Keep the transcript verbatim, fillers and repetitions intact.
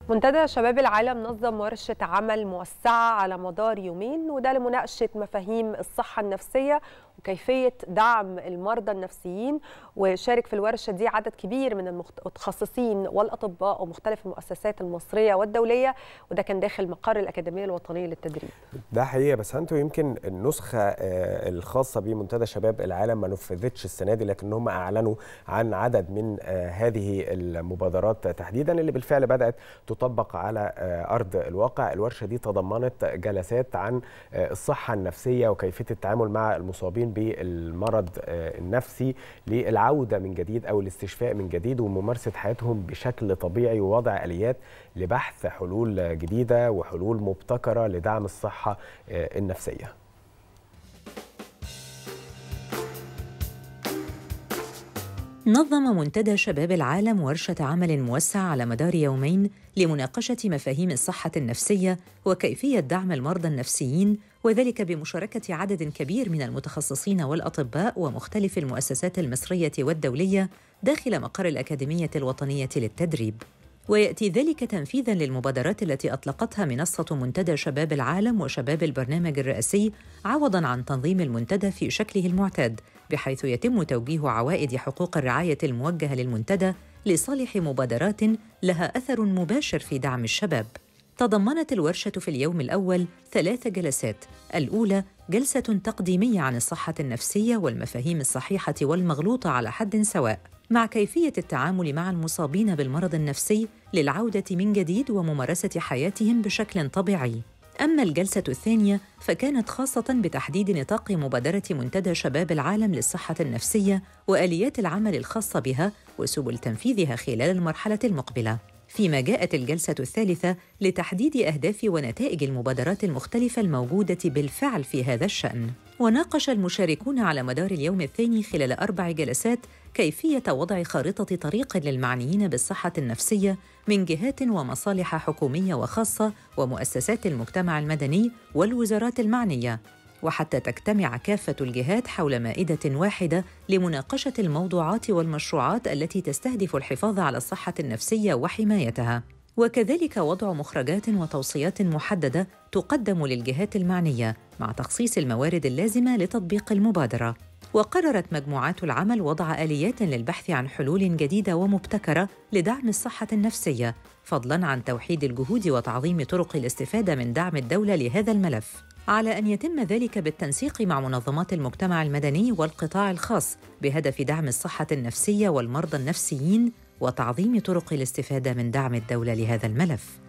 منتدى شباب العالم نظم ورشة عمل موسعة على مدار يومين، وده لمناقشة مفاهيم الصحة النفسية وكيفية دعم المرضى النفسيين. وشارك في الورشة دي عدد كبير من المتخصصين والأطباء ومختلف المؤسسات المصرية والدولية، وده كان داخل مقر الأكاديمية الوطنية للتدريب. ده حقيقة، بس انتوا يمكن النسخة الخاصة بمنتدى شباب العالم ما نفذتش السنة دي، لكن هم أعلنوا عن عدد من هذه المبادرات تحديدا اللي بالفعل بدأت تطبق على أرض الواقع. الورشة دي تضمنت جلسات عن الصحة النفسية وكيفية التعامل مع المصابين بالمرض النفسي للعودة من جديد أو الاستشفاء من جديد وممارسة حياتهم بشكل طبيعي، ووضع آليات لبحث حلول جديدة وحلول مبتكرة لدعم الصحة النفسية. نظم منتدى شباب العالم ورشة عمل موسع على مدار يومين لمناقشة مفاهيم الصحة النفسية وكيفية دعم المرضى النفسيين، وذلك بمشاركة عدد كبير من المتخصصين والأطباء ومختلف المؤسسات المصرية والدولية داخل مقر الأكاديمية الوطنية للتدريب. ويأتي ذلك تنفيذاً للمبادرات التي أطلقتها منصة منتدى شباب العالم وشباب البرنامج الرئاسي عوضاً عن تنظيم المنتدى في شكله المعتاد، بحيث يتم توجيه عوائد حقوق الرعاية الموجهة للمنتدى لصالح مبادرات لها أثر مباشر في دعم الشباب. تضمنت الورشة في اليوم الأول ثلاث جلسات. الأولى جلسة تقديمية عن الصحة النفسية والمفاهيم الصحيحة والمغلوطة على حد سواء، مع كيفية التعامل مع المصابين بالمرض النفسي للعودة من جديد وممارسة حياتهم بشكل طبيعي. أما الجلسة الثانية فكانت خاصة بتحديد نطاق مبادرة منتدى شباب العالم للصحة النفسية وآليات العمل الخاصة بها وسبل تنفيذها خلال المرحلة المقبلة. فيما جاءت الجلسة الثالثة لتحديد أهداف ونتائج المبادرات المختلفة الموجودة بالفعل في هذا الشأن. وناقش المشاركون على مدار اليوم الثاني خلال أربع جلسات كيفية وضع خارطة طريق للمعنيين بالصحة النفسية من جهات ومصالح حكومية وخاصة ومؤسسات المجتمع المدني والوزارات المعنية، وحتى تجتمع كافة الجهات حول مائدة واحدة لمناقشة الموضوعات والمشروعات التي تستهدف الحفاظ على الصحة النفسية وحمايتها، وكذلك وضع مخرجات وتوصيات محددة تقدم للجهات المعنية مع تخصيص الموارد اللازمة لتطبيق المبادرة. وقررت مجموعات العمل وضع آليات للبحث عن حلول جديدة ومبتكرة لدعم الصحة النفسية، فضلاً عن توحيد الجهود وتعظيم طرق الاستفادة من دعم الدولة لهذا الملف، على أن يتم ذلك بالتنسيق مع منظمات المجتمع المدني والقطاع الخاص بهدف دعم الصحة النفسية والمرضى النفسيين وتعظيم طرق الاستفادة من دعم الدولة لهذا الملف.